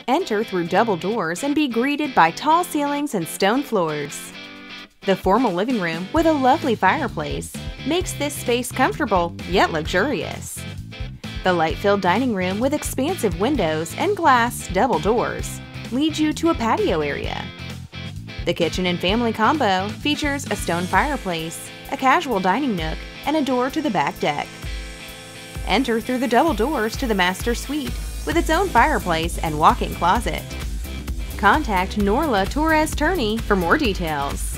Enter through double doors and be greeted by tall ceilings and stone floors. The formal living room with a lovely fireplace makes this space comfortable yet luxurious. The light-filled dining room with expansive windows and glass double doors leads you to a patio area. The kitchen and family combo features a stone fireplace, a casual dining nook, and a door to the back deck. Enter through the double doors to the master suite with its own fireplace and walk-in closet. Contact Norla Torres-Turney for more details.